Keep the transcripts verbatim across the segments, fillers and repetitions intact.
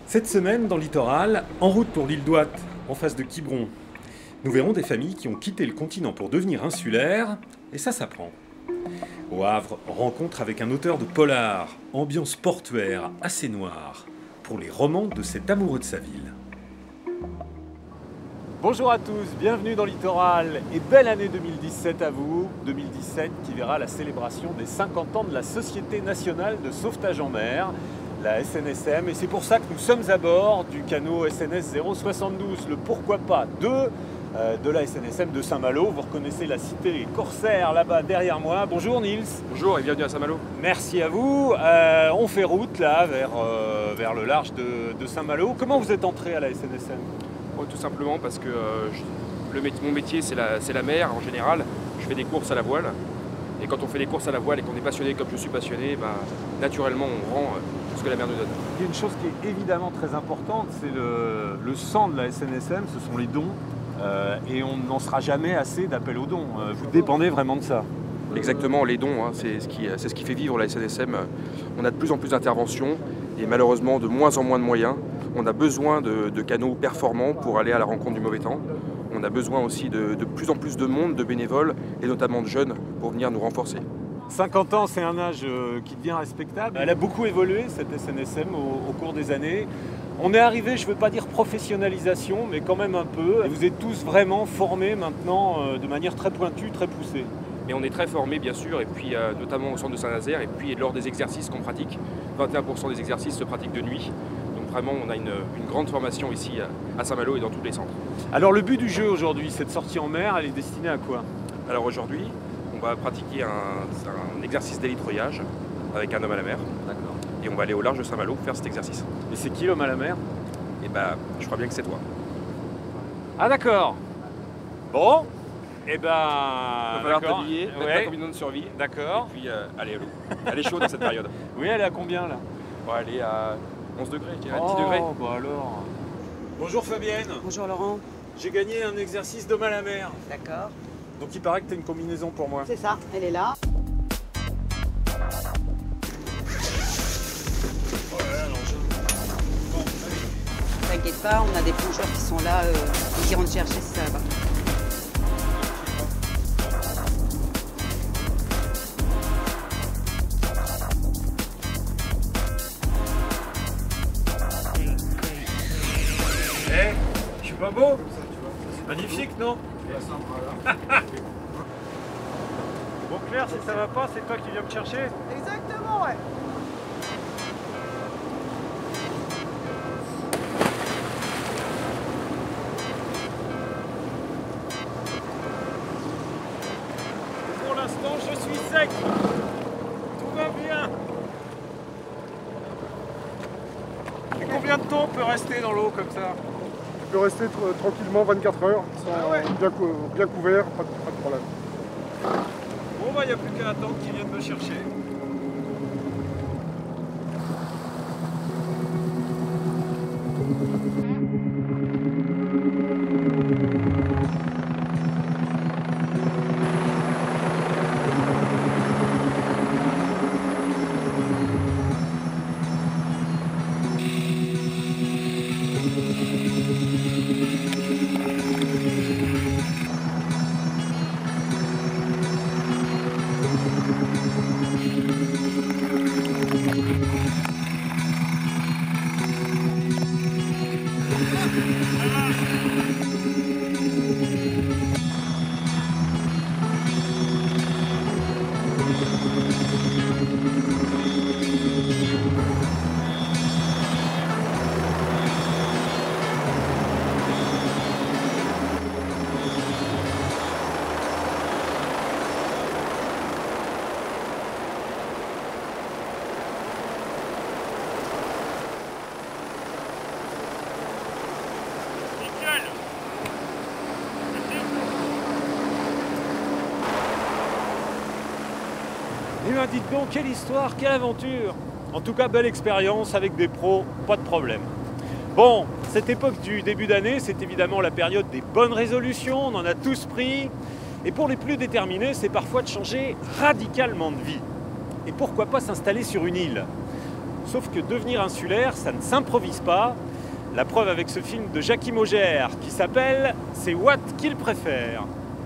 Cette semaine, dans Littoral, en route pour l'île d'Ouat, en face de Quiberon, nous verrons des familles qui ont quitté le continent pour devenir insulaires, et ça s'apprend. Au Havre, rencontre avec un auteur de polar, ambiance portuaire assez noire, pour les romans de cet amoureux de sa ville. Bonjour à tous, bienvenue dans Littoral et belle année deux mille dix-sept à vous. deux mille dix-sept qui verra la célébration des cinquante ans de la Société nationale de sauvetage en mer, la S N S M, et c'est pour ça que nous sommes à bord du canot S N S zéro soixante-douze, le pourquoi pas deux euh, de la S N S M de Saint-Malo. Vous reconnaissez la cité corsaire là-bas derrière moi. Bonjour Nils. Bonjour et bienvenue à Saint-Malo. Merci à vous. Euh, on fait route là vers, euh, vers le large de, de Saint-Malo. Comment vous êtes entré à la S N S M? Oh, tout simplement parce que euh, je, le, mon métier c'est la, c'est la mer en général. Je fais des courses à la voile. Et quand on fait des courses à la voile et qu'on est passionné comme je suis passionné, bah, naturellement on rend euh, ce que la mer nous donne. Il y a une chose qui est évidemment très importante, c'est le, le sang de la S N S M, ce sont les dons. Euh, et on n'en sera jamais assez d'appels aux dons. Euh, vous dépendez vraiment de ça. Exactement, les dons, hein, c'est ce qui, c'est ce qui fait vivre la S N S M. On a de plus en plus d'interventions et malheureusement de moins en moins de moyens. On a besoin de, de canaux performants pour aller à la rencontre du mauvais temps. On a besoin aussi de, de plus en plus de monde, de bénévoles et notamment de jeunes pour venir nous renforcer. cinquante ans, c'est un âge qui devient respectable. Elle a beaucoup évolué, cette S N S M, au, au cours des années. On est arrivé, je ne veux pas dire professionnalisation, mais quand même un peu. Et vous êtes tous vraiment formés maintenant euh, de manière très pointue, très poussée. Et on est très formés bien sûr, et puis euh, notamment au centre de Saint-Nazaire, et puis lors des exercices qu'on pratique, vingt et un pour cent des exercices se pratiquent de nuit. Donc vraiment, on a une, une grande formation ici à Saint-Malo et dans tous les centres. Alors le but du jeu aujourd'hui, cette sortie en mer, elle est destinée à quoi? Alors aujourd'hui, on va pratiquer un, un exercice d'hélitreuillage avec un homme à la mer. D'accord. Et on va aller au large de Saint-Malo pour faire cet exercice. Et c'est qui l'homme à la mer? Et bah, je crois bien que c'est toi. Ah d'accord. Bon. Et ben. Il va falloir t'habiller, mettre ouais. ta combinaison de survie. D'accord. Et puis, euh, allez, à l'eau. Elle est chaude dans cette période. Oui, elle est à combien là? On va aller à onze degrés, je dirais, oh, dix degrés. Bah alors. Bonjour Fabienne. Bonjour Laurent. J'ai gagné un exercice d'homme à la mer. D'accord. Donc il paraît que tu as une combinaison pour moi. C'est ça, elle est là. T'inquiète pas, on a des plongeurs qui sont là, euh, qui iront te chercher si ça va pas. Eh, je suis pas beau? Magnifique, non? Bon Claire, si ça va pas, c'est toi qui viens me chercher? Exactement, ouais. Pour l'instant, je suis sec. Tout va bien. Et combien de temps on peut rester dans l'eau comme ça? Tu peux rester tr- tranquillement vingt-quatre heures, sans Ah ouais. bien, cou- bien couvert, pas de, pas de problème. Bon bah, il n'y a plus qu'à attendre qu'ils viennent me chercher. Eh bien dites donc, quelle histoire, quelle aventure! En tout cas, belle expérience avec des pros, pas de problème. Bon, cette époque du début d'année, c'est évidemment la période des bonnes résolutions, on en a tous pris. Et pour les plus déterminés, c'est parfois de changer radicalement de vie. Et pourquoi pas s'installer sur une île? Sauf que devenir insulaire, ça ne s'improvise pas. La preuve avec ce film de Jackie Maugère qui s'appelle « C'est Watt qu'il préfère ».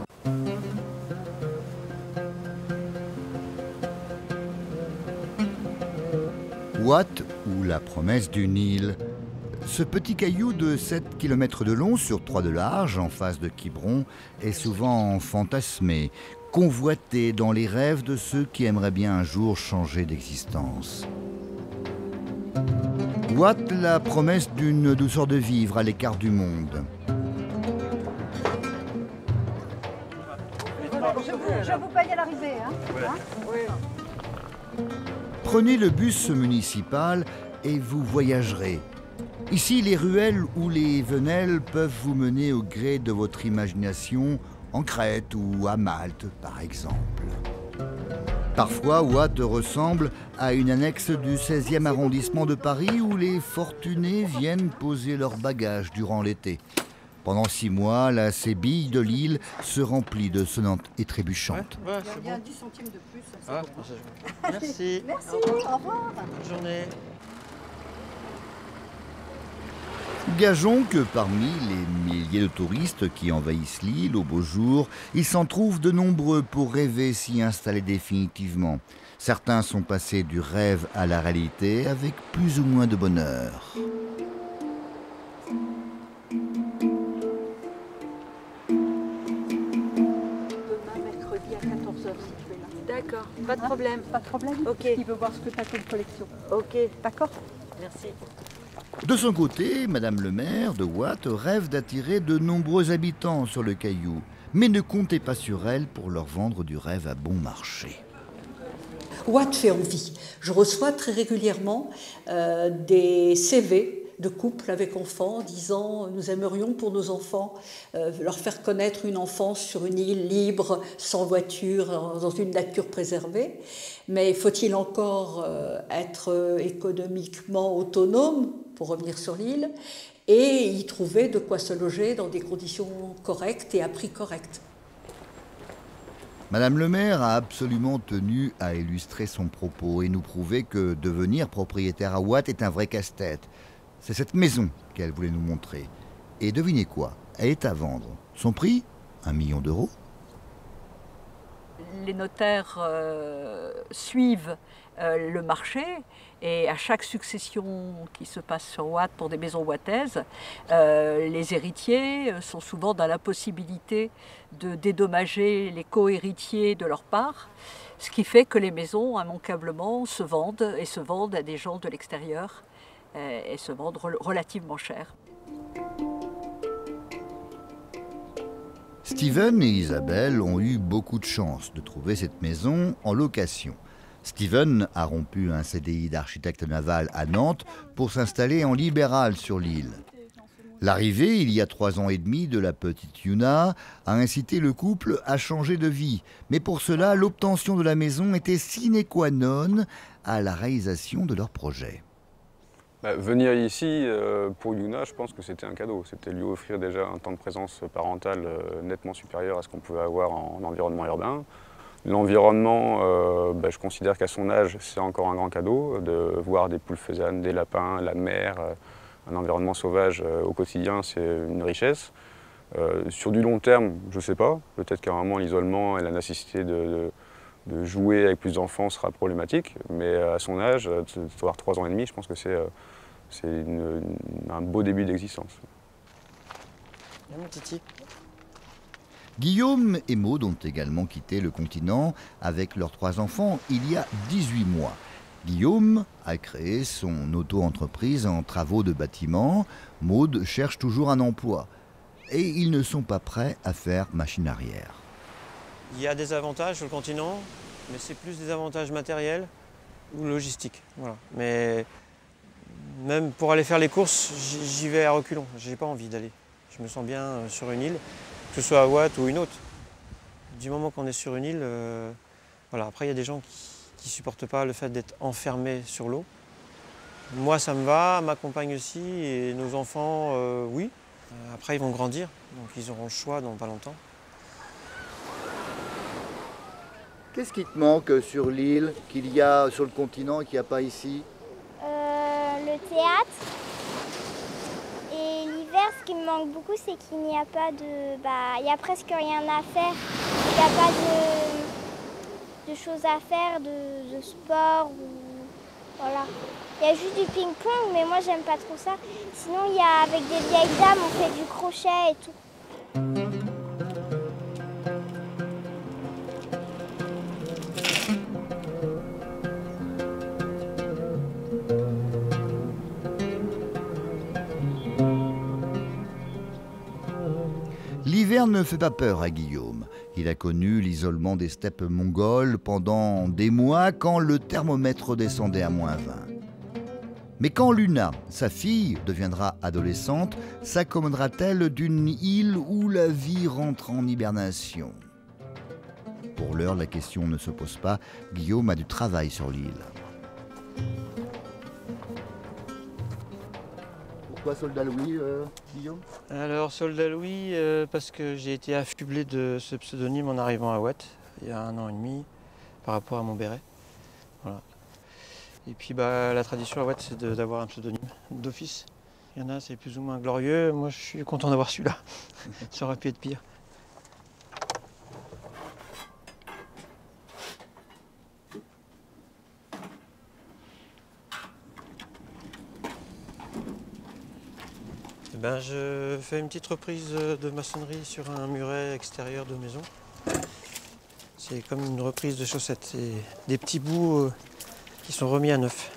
Watt ou la promesse d'une île. Ce petit caillou de sept kilomètres de long sur trois de large en face de Quiberon est souvent fantasmé, convoité dans les rêves de ceux qui aimeraient bien un jour changer d'existence. Watt, la promesse d'une douceur de vivre à l'écart du monde. Je vous, je vous paye à l'arrivée, hein, hein oui. Prenez le bus municipal et vous voyagerez. Ici, les ruelles ou les venelles peuvent vous mener au gré de votre imagination en Crète ou à Malte, par exemple. Parfois, Watt ressemble à une annexe du seizième arrondissement de Paris où les fortunés viennent poser leurs bagages durant l'été. Pendant six mois, la sébille de l'île se remplit de sonnantes et trébuchantes. Ouais, ouais, il y a bon. dix centimes de plus. Ah, bon. Merci. Merci, au revoir. Bonne journée. Gageons que parmi les milliers de touristes qui envahissent l'île au beau jour, il s'en trouve de nombreux pour rêver s'y installer définitivement. Certains sont passés du rêve à la réalité avec plus ou moins de bonheur. D'accord, pas de problème. Pas de problème. Ok. Il veut voir ce que tu as comme collection. Ok. D'accord. Merci. De son côté, Madame le maire de Watt rêve d'attirer de nombreux habitants sur le caillou, mais ne comptez pas sur elle pour leur vendre du rêve à bon marché. Watt fait envie. Je reçois très régulièrement euh, des C V de couples avec enfants disant « Nous aimerions pour nos enfants euh, leur faire connaître une enfance sur une île libre, sans voiture, dans une nature préservée. Mais faut-il encore euh, être économiquement autonome pour revenir sur l'île et y trouver de quoi se loger dans des conditions correctes et à prix correct ?» Madame le maire a absolument tenu à illustrer son propos et nous prouver que devenir propriétaire à Watt est un vrai casse-tête. C'est cette maison qu'elle voulait nous montrer. Et devinez quoi? Elle est à vendre. Son prix? Un million d'euros. Les notaires euh, suivent euh, le marché et à chaque succession qui se passe sur Watt pour des maisons wattaises, euh, les héritiers sont souvent dans la possibilité de dédommager les co-héritiers de leur part, ce qui fait que les maisons immanquablement se vendent et se vendent à des gens de l'extérieur et se vendent relativement cher. Steven et Isabelle ont eu beaucoup de chance de trouver cette maison en location. Steven a rompu un C D I d'architecte naval à Nantes pour s'installer en libéral sur l'île. L'arrivée, il y a trois ans et demi, de la petite Yuna a incité le couple à changer de vie. Mais pour cela, l'obtention de la maison était sine qua non à la réalisation de leur projet. Bah, venir ici, euh, pour Yuna, je pense que c'était un cadeau. C'était lui offrir déjà un temps de présence parentale euh, nettement supérieur à ce qu'on pouvait avoir en, en environnement urbain. L'environnement, euh, bah, je considère qu'à son âge, c'est encore un grand cadeau, de voir des poules faisanes, des lapins, la mer, euh, un environnement sauvage euh, au quotidien, c'est une richesse. Euh, sur du long terme, je ne sais pas. Peut-être qu'à un moment, l'isolement et la nécessité de, de, de jouer avec plus d'enfants sera problématique. Mais à son âge, avoir trois ans et demi, je pense que c'est euh, c'est une, une, un beau début d'existence. Mon titi. Guillaume et Maud ont également quitté le continent avec leurs trois enfants il y a dix-huit mois. Guillaume a créé son auto-entreprise en travaux de bâtiment. Maud cherche toujours un emploi. Et ils ne sont pas prêts à faire machine arrière. Il y a des avantages sur le continent, mais c'est plus des avantages matériels ou logistiques. Voilà. Mais même pour aller faire les courses, j'y vais à reculons. J'ai pas envie d'aller. Je me sens bien sur une île, que ce soit à Watt ou une autre. Du moment qu'on est sur une île, euh, voilà. Après il y a des gens qui ne supportent pas le fait d'être enfermés sur l'eau. Moi ça me va, ma compagne aussi, et nos enfants, euh, oui. Après ils vont grandir, donc ils auront le choix dans pas longtemps. Qu'est-ce qui te manque sur l'île, qu'il y a sur le continent et qu'il n'y a pas ici? Euh, théâtre. Et l'hiver, ce qui me manque beaucoup, c'est qu'il n'y a pas de... Bah, il y a presque rien à faire. Il n'y a pas de, de choses à faire, de, de sport. Ou... Voilà. Il y a juste du ping-pong, mais moi, j'aime pas trop ça. Sinon, il y a, avec des vieilles dames, on fait du crochet et tout. L'hiver ne fait pas peur à Guillaume. Il a connu l'isolement des steppes mongoles pendant des mois quand le thermomètre descendait à moins vingt. Mais quand Luna, sa fille, deviendra adolescente, s'accommodera-t-elle d'une île où la vie rentre en hibernation? Pour l'heure, la question ne se pose pas. Guillaume a du travail sur l'île. Pourquoi Soldat Louis, euh, Guillaume? Alors Soldat Louis, euh, parce que j'ai été affublé de ce pseudonyme en arrivant à Watt, il y a un an et demi, par rapport à mon béret. Voilà. Et puis bah, la tradition à Watt, c'est d'avoir un pseudonyme d'office. Il y en a, c'est plus ou moins glorieux. Moi, je suis content d'avoir celui-là. Ça aurait pu être pire. Ben, je fais une petite reprise de maçonnerie sur un muret extérieur de maison. C'est comme une reprise de chaussettes. C'est des petits bouts qui sont remis à neuf.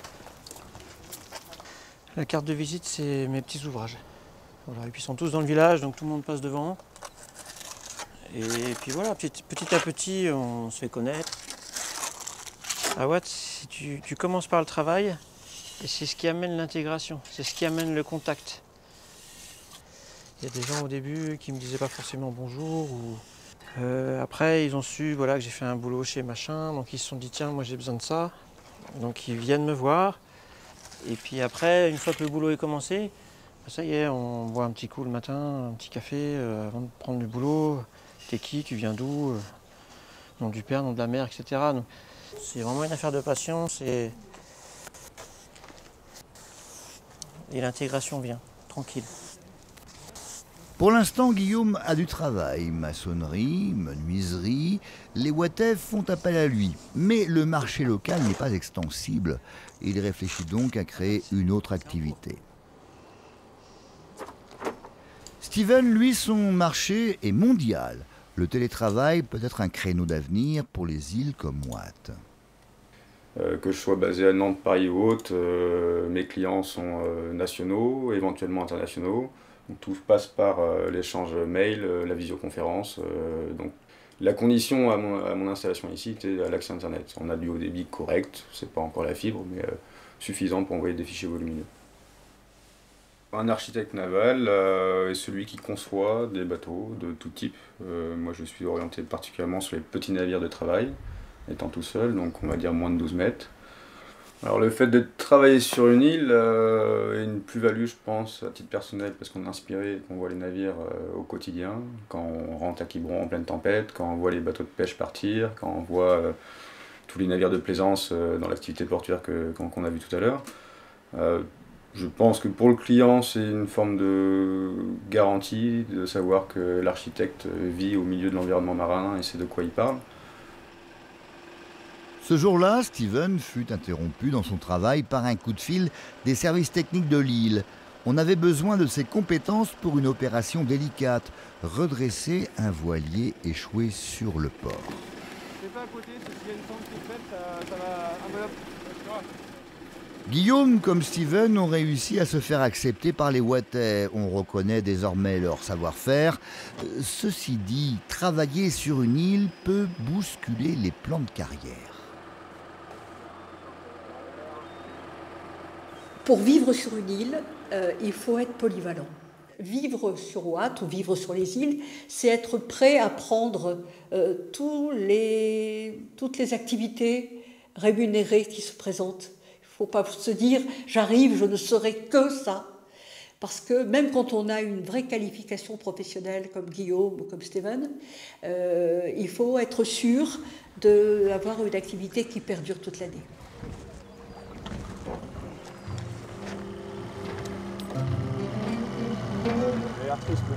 La carte de visite, c'est mes petits ouvrages. Voilà. Et puis ils sont tous dans le village, donc tout le monde passe devant. Et puis voilà, petit, petit à petit, on se fait connaître. À Watt, si tu, tu commences par le travail, et c'est ce qui amène l'intégration, c'est ce qui amène le contact. Il y a des gens au début qui me disaient pas forcément bonjour. Ou euh, après, ils ont su voilà, que j'ai fait un boulot chez machin, donc ils se sont dit tiens, moi j'ai besoin de ça. Donc ils viennent me voir. Et puis après, une fois que le boulot est commencé, ça y est, on boit un petit coup le matin, un petit café euh, avant de prendre le boulot. T'es qui, tu viens d'où, euh, nom du père, nom de la mère, et cetera. C'est vraiment une affaire de patience et, et l'intégration vient, tranquille. Pour l'instant, Guillaume a du travail. Maçonnerie, menuiserie, les Wattais font appel à lui. Mais le marché local n'est pas extensible. Il réfléchit donc à créer une autre activité. Steven, lui, son marché est mondial. Le télétravail peut être un créneau d'avenir pour les îles comme Watt. Euh, que je sois basé à Nantes, Paris ou autre, euh, mes clients sont euh, nationaux, éventuellement internationaux. Donc, tout passe par euh, l'échange mail, euh, la visioconférence. Euh, donc, la condition à mon, à mon installation ici était l'accès Internet. On a du haut débit correct, c'est pas encore la fibre, mais euh, suffisant pour envoyer des fichiers volumineux. Un architecte naval euh, est celui qui conçoit des bateaux de tout type. Euh, moi je suis orienté particulièrement sur les petits navires de travail, étant tout seul, donc on va dire moins de douze mètres. Alors le fait de travailler sur une île euh, est une plus-value, je pense, à titre personnel, parce qu'on est inspiré et qu'on voit les navires euh, au quotidien, quand on rentre à Quiberon en pleine tempête, quand on voit les bateaux de pêche partir, quand on voit euh, tous les navires de plaisance euh, dans l'activité portuaire que, qu'on, qu'on a vu tout à l'heure. Euh, je pense que pour le client, c'est une forme de garantie de savoir que l'architecte vit au milieu de l'environnement marin et sait de quoi il parle. Ce jour-là, Steven fut interrompu dans son travail par un coup de fil des services techniques de l'île. On avait besoin de ses compétences pour une opération délicate, redresser un voilier échoué sur le port. C'est pas à côté, s'il y a une pente qui est faite, ça, ça va un peu là. Guillaume comme Steven ont réussi à se faire accepter par les Wattais. On reconnaît désormais leur savoir-faire. Ceci dit, travailler sur une île peut bousculer les plans de carrière. Pour vivre sur une île, euh, il faut être polyvalent. Vivre sur Watt ou vivre sur les îles, c'est être prêt à prendre euh, tous les, toutes les activités rémunérées qui se présentent. Il ne faut pas se dire « j'arrive, je ne serai que ça ». Parce que même quand on a une vraie qualification professionnelle comme Guillaume ou comme Steven, euh, il faut être sûr d'avoir une activité qui perdure toute l'année. a l'air triste.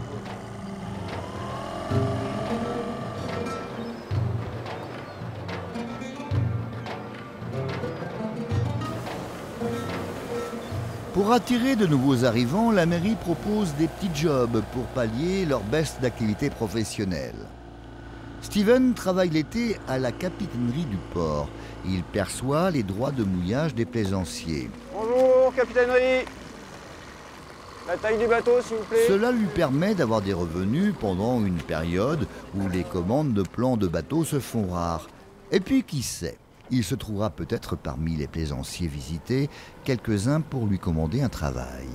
Pour attirer de nouveaux arrivants, la mairie propose des petits jobs pour pallier leur baisse d'activité professionnelle. Steven travaille l'été à la capitainerie du port. Il perçoit les droits de mouillage des plaisanciers. Bonjour, capitainerie. La taille du bateau, s'il vous plaît. Cela lui permet d'avoir des revenus pendant une période où les commandes de plans de bateaux se font rares. Et puis, qui sait, il se trouvera peut-être parmi les plaisanciers visités quelques-uns pour lui commander un travail.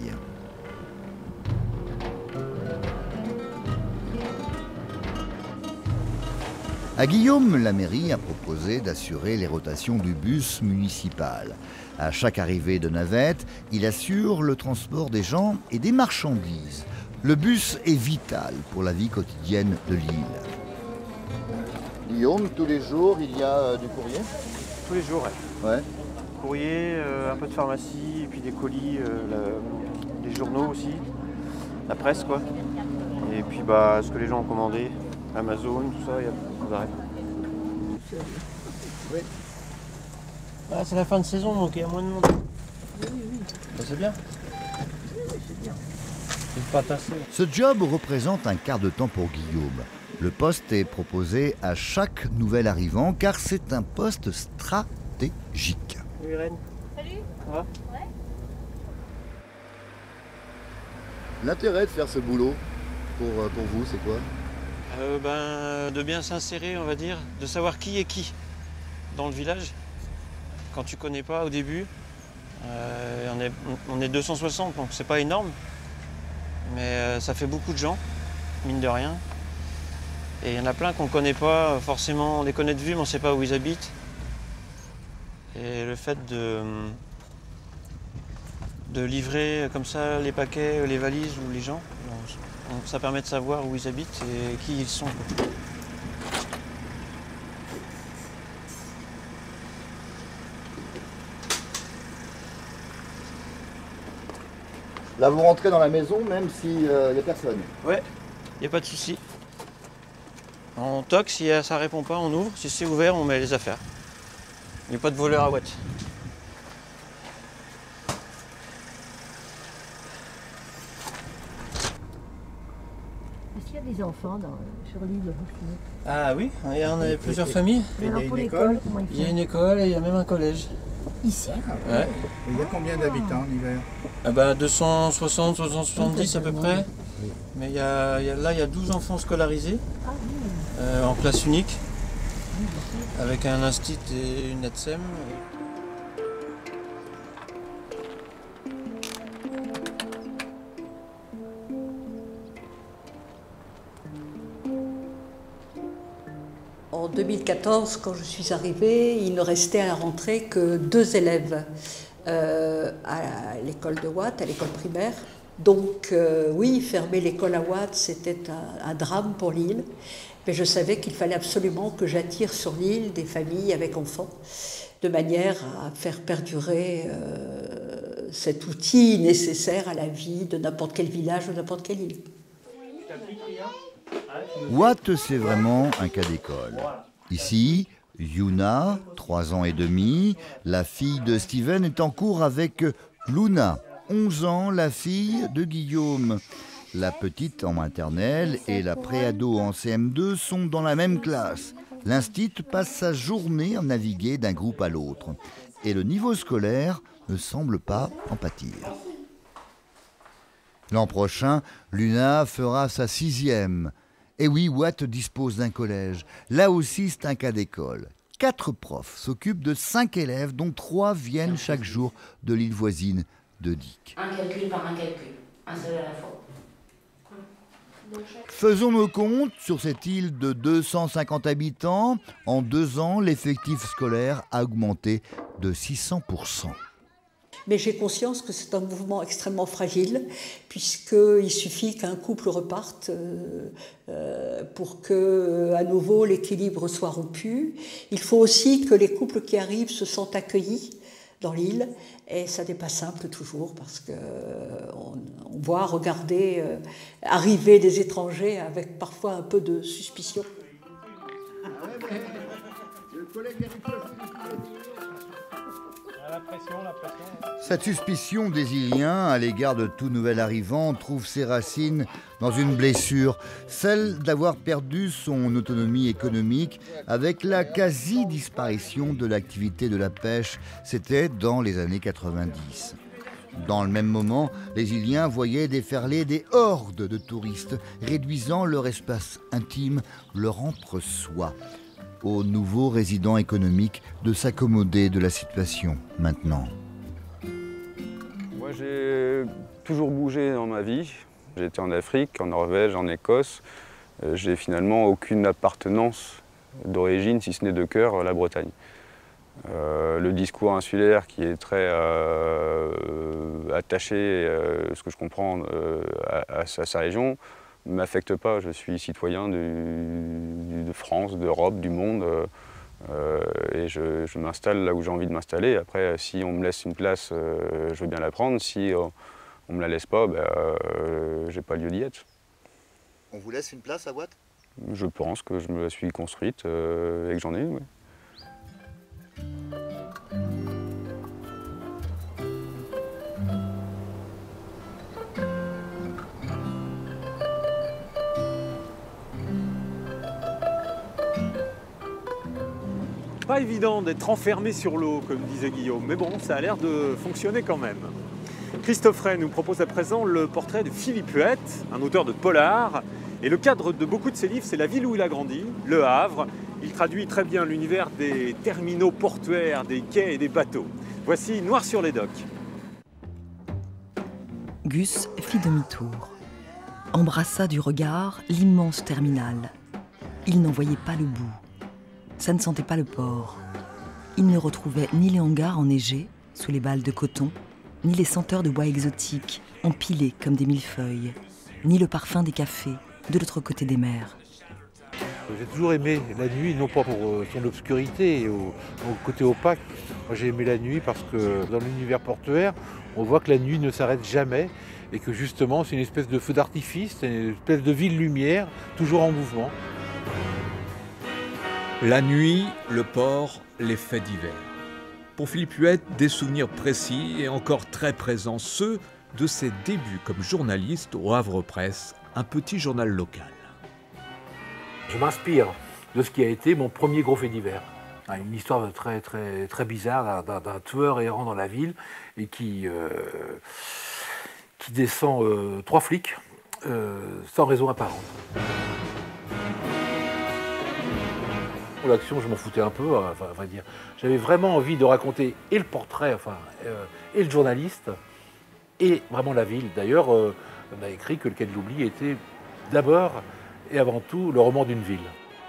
À Guillaume, la mairie a proposé d'assurer les rotations du bus municipal. À chaque arrivée de navette, il assure le transport des gens et des marchandises. Le bus est vital pour la vie quotidienne de l'île. Guillaume, tous les jours, il y a euh, du courrier? Tous les jours, ouais. Ouais. Courrier, euh, un peu de pharmacie, et puis des colis, euh, la, des journaux aussi, la presse quoi. Et puis bah, ce que les gens ont commandé, Amazon, tout ça, il y a beaucoup d'arrêts. Oui. Ah, c'est la fin de saison donc il y a moins de monde. Oui, oui. Bah, c'est bien. Oui, c'est bien. C'est pas tassé. Ce job représente un quart de temps pour Guillaume. Le poste est proposé à chaque nouvel arrivant car c'est un poste stratégique. Oui, Irène. Salut. Ça va? Ouais. L'intérêt de faire ce boulot, pour, pour vous, c'est quoi? euh, ben, De bien s'insérer, on va dire, de savoir qui est qui dans le village. Quand tu connais pas au début, euh, on, est, on est deux cent soixante, donc c'est pas énorme. Mais euh, ça fait beaucoup de gens, mine de rien. Et il y en a plein qu'on ne connaît pas, forcément on les connaît de vue mais on ne sait pas où ils habitent. Et le fait de, de livrer comme ça les paquets, les valises ou les gens, ça permet de savoir où ils habitent et qui ils sont. Là, vous rentrez dans la maison même s'il n'y a personne? Ouais, il n'y a pas de souci. On toque, si ça répond pas, on ouvre. Si c'est ouvert, on met les affaires. Il n'y a pas de voleur à Watt. Est-ce qu'il y a des enfants dans, sur l'île? Ah oui, il y en a plusieurs familles. Il y a une école. Il y a une école et il y a même un collège. Ici? Ouais. Il y a combien d'habitants en hiver? Ah bah deux cent soixante, deux cent soixante-dix à peu près. Mais il y a, il y a, là, il y a douze enfants scolarisés euh, en classe unique, avec un institut et une E T S E M. En deux mille quatorze, quand je suis arrivée, il ne restait à la rentrée que deux élèves euh, à l'école de Watt, à l'école primaire. Donc euh, oui, fermer l'école à Watt, c'était un, un drame pour l'île. Mais je savais qu'il fallait absolument que j'attire sur l'île des familles avec enfants, de manière à faire perdurer euh, cet outil nécessaire à la vie de n'importe quel village ou n'importe quelle île. Watt, c'est vraiment un cas d'école. Ici, Yuna, trois ans et demi, la fille de Steven, est en cours avec Luna, onze ans, la fille de Guillaume. La petite en maternelle et la préado en C M deux sont dans la même classe. L'instit passe sa journée à naviguer d'un groupe à l'autre. Et le niveau scolaire ne semble pas en pâtir. L'an prochain, Luna fera sa sixième. Et oui, Watt dispose d'un collège. Là aussi, c'est un cas d'école. Quatre profs s'occupent de cinq élèves, dont trois viennent chaque jour de l'île voisine de Dic. Un calcul par un calcul, un seul à la fois. Faisons nos comptes, sur cette île de deux cent cinquante habitants, en deux ans, l'effectif scolaire a augmenté de six cents pour cent. Mais j'ai conscience que c'est un mouvement extrêmement fragile, puisqu'il suffit qu'un couple reparte euh, euh, pour que, à nouveau, l'équilibre soit rompu. Il faut aussi que les couples qui arrivent se sentent accueillis dans l'île, et ça n'est pas simple toujours parce qu'on on voit regarder euh, arriver des étrangers avec parfois un peu de suspicion. La pression, la pression. Cette suspicion des Iliens à l'égard de tout nouvel arrivant trouve ses racines dans une blessure, celle d'avoir perdu son autonomie économique avec la quasi-disparition de l'activité de la pêche. C'était dans les années quatre-vingt-dix. Dans le même moment, les Iliens voyaient déferler des hordes de touristes, réduisant leur espace intime, leur entre-soi. Aux nouveaux résidents économiques de s'accommoder de la situation maintenant. Moi, j'ai toujours bougé dans ma vie. J'ai été en Afrique, en Norvège, en Écosse. Euh, j'ai finalement aucune appartenance d'origine, si ce n'est de cœur, à la Bretagne. Euh, le discours insulaire qui est très euh, attaché, euh, ce que je comprends, euh, à, à sa région, ne m'affecte pas. Je suis citoyen du, du, de France, d'Europe, du monde, euh, et je, je m'installe là où j'ai envie de m'installer. Après, si on me laisse une place, euh, je veux bien la prendre. Si euh, on ne me la laisse pas, ben, euh, j'ai pas lieu d'y être. On vous laisse une place à Watt? Je pense que je me la suis construite euh, et que j'en ai une, oui. Pas évident d'être enfermé sur l'eau, comme disait Guillaume, mais bon, ça a l'air de fonctionner quand même. Christophe Ray nous propose à présent le portrait de Philippe Huette, un auteur de polar. Et le cadre de beaucoup de ses livres, c'est la ville où il a grandi, Le Havre. Il traduit très bien l'univers des terminaux portuaires, des quais et des bateaux. Voici Noir sur les docks. Gus fit demi-tour, embrassa du regard l'immense terminal. Il n'en voyait pas le bout. Ça ne sentait pas le port. Il ne retrouvait ni les hangars enneigés, sous les balles de coton, ni les senteurs de bois exotiques, empilées comme des millefeuilles, ni le parfum des cafés, de l'autre côté des mers. J'ai toujours aimé la nuit, non pas pour son obscurité et au, au côté opaque. Moi, j'ai aimé la nuit parce que dans l'univers portuaire, on voit que la nuit ne s'arrête jamais et que justement, c'est une espèce de feu d'artifice, c'est une espèce de ville-lumière, toujours en mouvement. La nuit, le port, les faits divers. Pour Philippe Huette, des souvenirs précis et encore très présents, ceux de ses débuts comme journaliste au Havre Presse, un petit journal local. Je m'inspire de ce qui a été mon premier gros fait divers. Une histoire très, très, très bizarre d'un tueur errant dans la ville et qui, euh, qui descend euh, trois flics euh, sans raison apparente. Pour l'action, je m'en foutais un peu, enfin, à vrai dire. J'avais vraiment envie de raconter et le portrait, enfin, euh, et le journaliste, et vraiment la ville. D'ailleurs, euh, on a écrit que Le Quai de l'Oubli était d'abord et avant tout le roman d'une ville.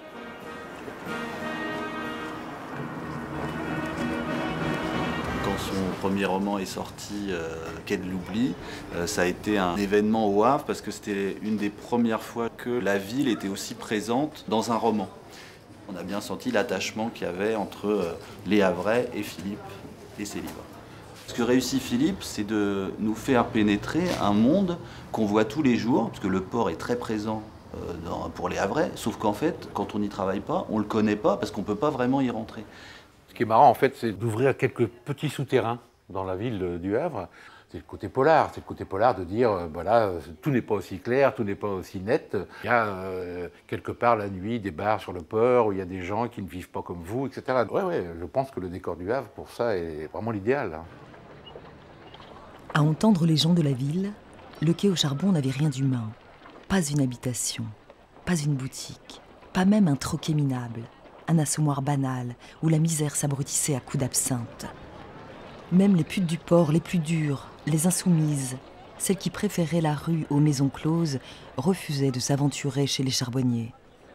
Quand son premier roman est sorti, euh, Quai de l'Oubli, euh, ça a été un événement au Havre parce que c'était une des premières fois que la ville était aussi présente dans un roman. On a bien senti l'attachement qu'il y avait entre euh, les Havrais et Philippe et ses livres. Ce que réussit Philippe, c'est de nous faire pénétrer un monde qu'on voit tous les jours, parce que le port est très présent euh, dans, pour les Havrais, sauf qu'en fait, quand on n'y travaille pas, on ne le connaît pas parce qu'on ne peut pas vraiment y rentrer. Ce qui est marrant, en fait, c'est d'ouvrir quelques petits souterrains dans la ville du Havre. C'est le côté polar, c'est le côté polar de dire, euh, voilà, tout n'est pas aussi clair, tout n'est pas aussi net. Il y a euh, quelque part la nuit des bars sur le port où il y a des gens qui ne vivent pas comme vous, et cetera. Ouais, ouais, je pense que le décor du Havre, pour ça, est vraiment l'idéal. Hein. À entendre les gens de la ville, le quai au charbon n'avait rien d'humain. Pas une habitation, pas une boutique, pas même un troquet minable, un assommoir banal où la misère s'abrutissait à coups d'absinthe. Même les putes du port, les plus dures, les insoumises, celles qui préféraient la rue aux maisons closes, refusaient de s'aventurer chez les charbonniers.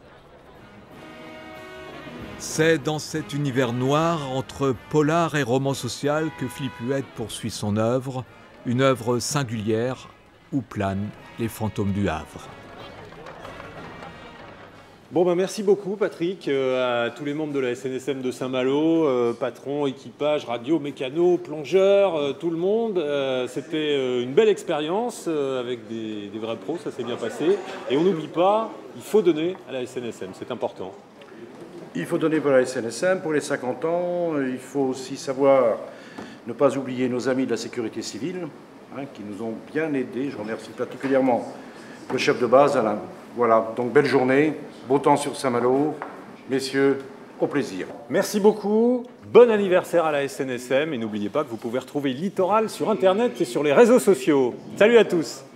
C'est dans cet univers noir, entre polar et roman social, que Philippe Huette poursuit son œuvre, une œuvre singulière où planent les fantômes du Havre. Bon ben merci beaucoup Patrick, euh, à tous les membres de la S N S M de Saint-Malo, euh, patron, équipage, radio, mécano, plongeurs, euh, tout le monde. Euh, C'était euh, une belle expérience euh, avec des, des vrais pros, ça s'est bien passé. Et on n'oublie pas, il faut donner à la S N S M, c'est important. Il faut donner pour la S N S M, pour les cinquante ans. Il faut aussi savoir ne pas oublier nos amis de la sécurité civile, hein, qui nous ont bien aidés. Je remercie particulièrement le chef de base, Alain. Voilà, donc belle journée, beau temps sur Saint-Malo. Messieurs, au plaisir. Merci beaucoup, bon anniversaire à la S N S M et n'oubliez pas que vous pouvez retrouver Littoral sur Internet et sur les réseaux sociaux. Salut à tous.